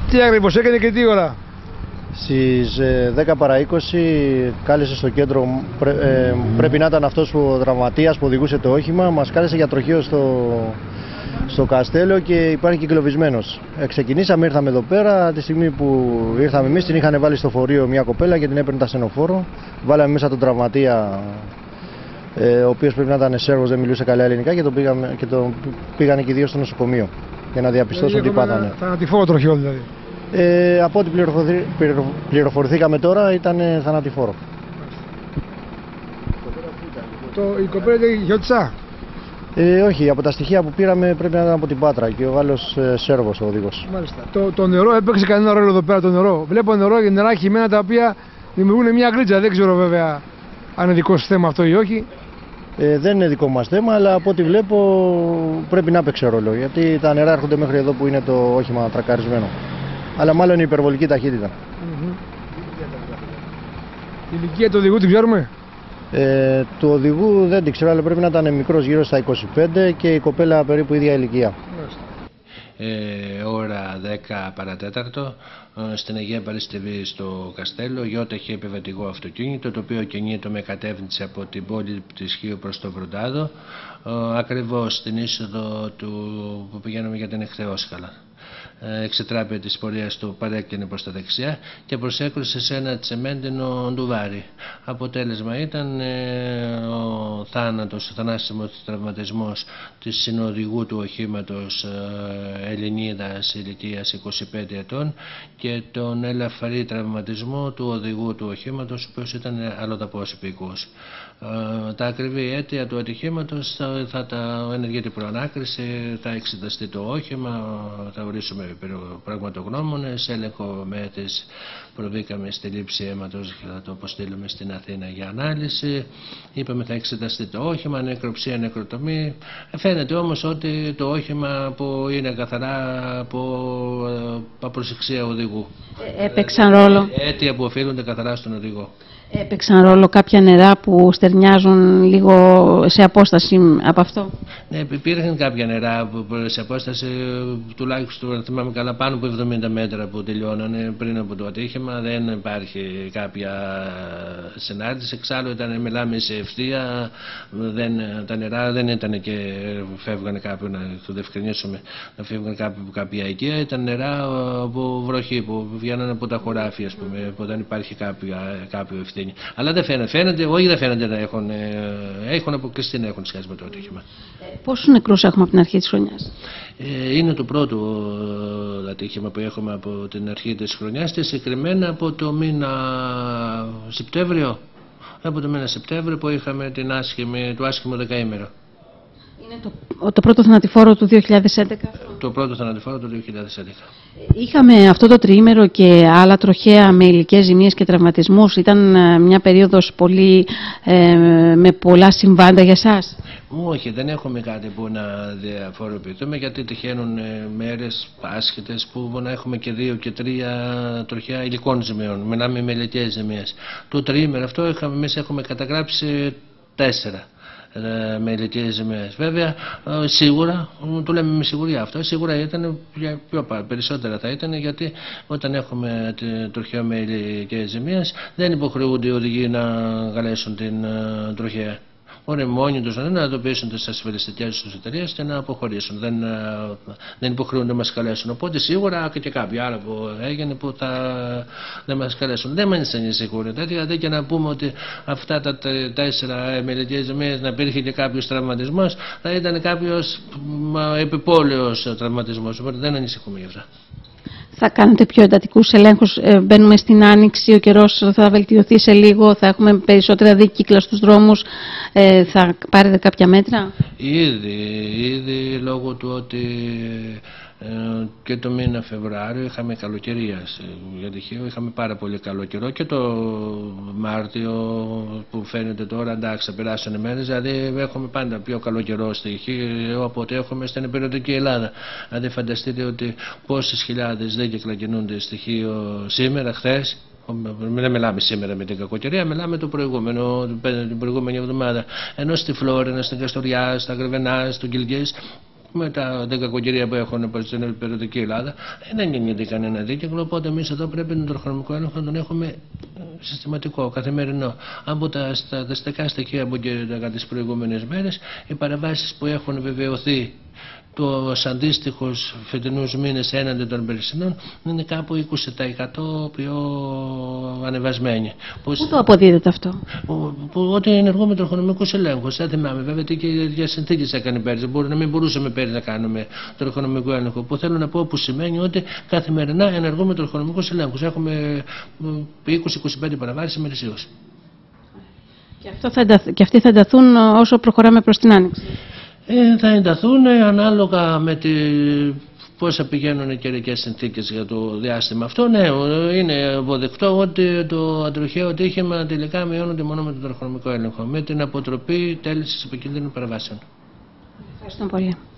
Τι ακριβώς έκανε και τι ώρα? Στις 10 παρά 20 κάλεσε στο κέντρο, πρέπει να ήταν αυτός ο τραυματίας που οδηγούσε το όχημα, μας κάλεσε για τροχαίο στο Καστέλο και υπάρχει κυκλοπισμένος. Ξεκινήσαμε, ήρθαμε εδώ πέρα, τη στιγμή που ήρθαμε εμείς την είχαν βάλει στο φορείο μια κοπέλα και την έπαιρνε τα ασθενοφόρο. Βάλαμε μέσα τον τραυματία, ο οποίος πρέπει να ήταν Σέρβος, δεν μιλούσε καλά ελληνικά και τον πήγανε και οι δύο στο νοσοκομείο για να διαπιστώσουν τι πάθανε. Θανατηφόρο τροχαίο δηλαδή. Από ό,τι πληροφορηθήκαμε τώρα ήταν θανατηφόρο. Η κοπέλα ήταν Γιώτσα. Όχι, από τα στοιχεία που πήραμε πρέπει να ήταν από την Πάτρα και ο Γάλλος Σέρβος ο οδηγός. Μάλιστα. Το νερό έπαιξε κανένα ρόλο εδώ πέρα το νερό? Βλέπω νερό και νερά χυμένα τα οποία δημιουργούν μια γλίτσα. Δεν ξέρω βέβαια αν είναι δικό σου θέμα αυτό ή όχι. Δεν είναι δικό μας θέμα, αλλά από ό,τι βλέπω πρέπει να έπαιξε ρόλο. Γιατί τα νερά έρχονται μέχρι εδώ που είναι το όχημα τρακαρισμένο. Αλλά μάλλον η υπερβολική ταχύτητα. Η ηλικία του οδηγού την ξέρουμε? Του οδηγού δεν την ξέρω, αλλά πρέπει να ήταν μικρός, γύρω στα 25 και η κοπέλα περίπου ίδια ηλικία. Ώρα 10 παρατέταρτο στην Αγία Παρασκευή στο Καστέλο. Γιώτα έχει επιβατικό αυτοκίνητο το οποίο κινείται με κατεύθυνση από την πόλη της Χίου προς το Βροντάδο, ακριβώς στην είσοδο που πηγαίνουμε για την Εχθεόσκαλα. Εξετράπη της πορείας του παρέκλεινε προς τα δεξιά και προσέκρουσε σε ένα τσεμέντινο ντουβάρι. Αποτέλεσμα ήταν ο θάνατος, ο θανάσιμος τραυματισμός της συνοδηγού του οχήματος Ελληνίδας ηλικίας 25 ετών και τον ελαφρύ τραυματισμό του οδηγού του οχήματος, ο οποίος ήταν αλλοδαπός υπηκός. Τα ακριβή αίτια του ατυχήματος θα τα ενεργεί προανάκριση, θα εξεταστεί το όχημα, θα ορίσουμε πραγματογνώμονες, έλεγχο μέτρης, προβήκαμε στη λήψη αίματος και θα το αποστείλουμε στην Αθήνα για ανάλυση. Είπαμε θα εξεταστεί το όχημα, νεκροψία, νεκροτομή. Φαίνεται όμως ότι το όχημα που είναι καθαρά από απροσεξία οδηγού. Έπαιξαν ρόλο. Αίτια που οφείλονται καθαρά στον οδηγό. Έπαιξαν ρόλο κάποια νερά που στερνιάζουν λίγο σε απόσταση από αυτό? Ναι, υπήρχαν κάποια νερά σε απόσταση τουλάχιστον, αν θυμάμαι καλά, πάνω από 70 μέτρα που τελειώνανε πριν από το ατύχημα. Δεν υπάρχει κάποια συνάρτηση. Εξάλλου μιλάμε σε ευθεία, τα νερά δεν ήταν και φεύγανε κάποιοι, να το διευκρινίσουμε, να φεύγανε κάποιοι από κάποια οικία. Ήταν νερά από βροχή που βγαίνανε από τα χωράφια, ας πούμε, που δεν υπάρχει κάποιο ευθύνη. Αλλά δεν φαίνεται, όχι δεν φαίνεται να έχουν αποκλειστεί να έχουν σχέση με το ατύχημα. Πόσους νεκρούς έχουμε από την αρχή της χρονιάς? Είναι το πρώτο ατύχημα που έχουμε από την αρχή της χρονιάς και συγκεκριμένα από το μήνα Σεπτέμβριο. Από το μήνα Σεπτέμβριο που είχαμε το άσχημο δεκαήμερο. Είναι το πρώτο θανατηφόρο του 2011. Το πρώτο θανατηφόρο του 2011. Είχαμε αυτό το τριήμερο και άλλα τροχαία με υλικές ζημίες και τραυματισμούς. Ήταν μια περίοδος με πολλά συμβάντα για εσάς? Όχι, δεν έχουμε κάτι που να διαφοροποιηθούμε, γιατί τυχαίνουν μέρες άσχετες που να έχουμε και 2 και 3 τροχαία υλικών ζημιών. Μιλάμε με υλικές ζημίες. Το τριήμερο αυτό εμείς έχουμε καταγράψει 4. Με υλικές ζημίες. Βέβαια, σίγουρα, το λέμε με σιγουριά αυτό, σίγουρα ήταν περισσότερα θα ήταν, γιατί όταν έχουμε τροχαίο με υλικές ζημίες δεν υποχρεούνται οι οδηγοί να καλέσουν την τροχαία. Μπορεί μόνοι τους να ειδοποιήσουν τις ασφαλιστικές τους εταιρείες και να αποχωρήσουν. Δεν υποχρεούνται να μας καλέσουν. Οπότε σίγουρα και κάποια άλλα που έγινε που δεν μας καλέσουν. Δεν μας ανησυχούν. Δηλαδή και να πούμε ότι αυτά τα 4 μελετικές ζημίες να υπήρχε και κάποιος τραυματισμός, θα ήταν κάποιος επιπόλαιος τραυματισμός. Οπότε δεν ανησυχούμε γι' αυτά. Θα κάνετε πιο εντατικούς ελέγχους? Μπαίνουμε στην άνοιξη, ο καιρός θα βελτιωθεί σε λίγο, θα έχουμε περισσότερα δίκυκλα στους δρόμους, θα πάρετε κάποια μέτρα? Ήδη λόγω του ότι και το μήνα Φεβρουάριο είχαμε καλοκαιρία για τυχαίο, είχαμε πάρα πολύ καλό καιρό, και το Μάρτιο που φαίνεται τώρα, εντάξει, θα περάσουν οι μέρες, δηλαδή έχουμε πάντα πιο καλό καιρό στοιχείο από ό,τι έχουμε στην υπηρετική Ελλάδα. Δηλαδή φανταστείτε ότι πόσες χιλιάδες δίκυκλα κινούνται στοιχείο σήμερα, χθες. Δεν μιλάμε σήμερα με την κακοκαιρία, μιλάμε την προηγούμενη εβδομάδα. Ενώ στη Φλόρινα, στην Καστοριά, στα Γρεβενά, στο Κιλκής, με την κακοκαιρία που έχουν στην περιοδική Ελλάδα, δεν γίνεται κανένα δίκαιο. Οπότε εμείς εδώ πρέπει τον τροχονομικό έλεγχο να τον έχουμε συστηματικό, καθημερινό. Από τα στατιστικά στοιχεία από τις προηγούμενες μέρες, οι παρεμβάσεις που έχουν βεβαιωθεί τους αντίστοιχους φετινούς μήνες έναντι των περσινών είναι κάπου 20% πιο ανεβασμένοι. Πού το αποδίδεται αυτό? Ότι ενεργούμε τροχονομικούς ελέγχους. Δεν θυμάμαι βέβαια τι και για συνθήκες έκανε πέρυσι. Μπορεί να μην μπορούσαμε πέρυσι να κάνουμε τροχονομικό έλεγχο. Που θέλω να πω που σημαίνει ότι καθημερινά ενεργούμε τροχονομικούς ελέγχους. Έχουμε 20-25 παραβάσεις ημερησίως. Και αυτοί θα ενταθούν όσο προχωράμε προς την Άνοιξη? Θα ενταθούν ανάλογα με πώς θα πηγαίνουν οι καιρικές συνθήκες για το διάστημα αυτό. Ναι, είναι αποδεκτό ότι το αντροχαίο ατύχημα τελικά μειώνονται μόνο με τον τροχονομικό έλεγχο, με την αποτροπή τέλεσης επικίνδυνων παραβάσεων. Ευχαριστώ πολύ.